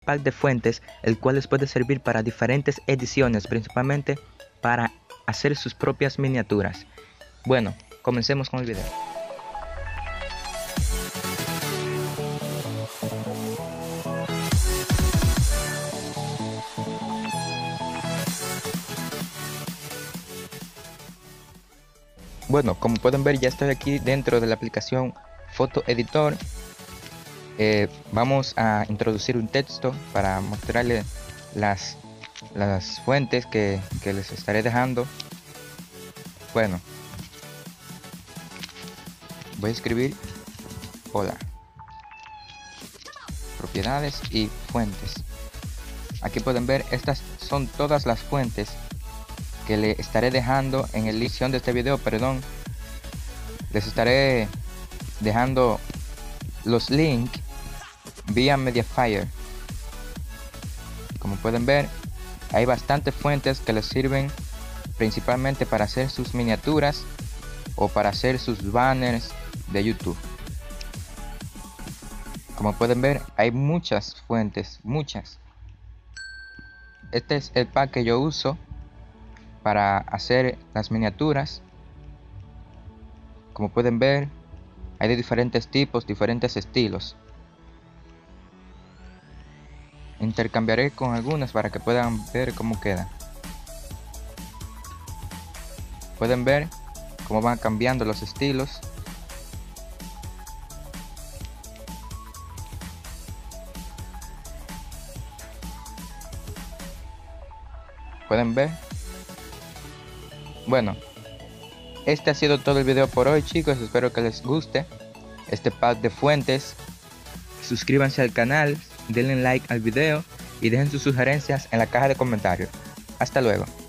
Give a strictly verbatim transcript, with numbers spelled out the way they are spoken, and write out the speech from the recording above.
pack de fuentes, el cual les puede servir para diferentes ediciones, principalmente para hacer sus propias miniaturas. Bueno, comencemos con el video. Bueno, como pueden ver, ya estoy aquí dentro de la aplicación Photo Editor. Eh, vamos a introducir un texto para mostrarles las, las fuentes que, que les estaré dejando. Bueno, voy a escribir hola, propiedades y fuentes. Aquí pueden ver, estas son todas las fuentes que le estaré dejando en la edición de este video. Perdón, les estaré dejando los links vía Mediafire. Como pueden ver, hay bastantes fuentes que les sirven principalmente para hacer sus miniaturas o para hacer sus banners de YouTube. Como pueden ver, hay muchas fuentes, muchas. Este es el pack que yo uso para hacer las miniaturas. Como pueden ver, hay de diferentes tipos, diferentes estilos. Intercambiaré con algunas para que puedan ver cómo quedan. Pueden ver cómo van cambiando los estilos. Pueden ver. Bueno, este ha sido todo el video por hoy, chicos. Espero que les guste este pack de fuentes. Suscríbanse al canal, denle like al video y dejen sus sugerencias en la caja de comentarios. Hasta luego.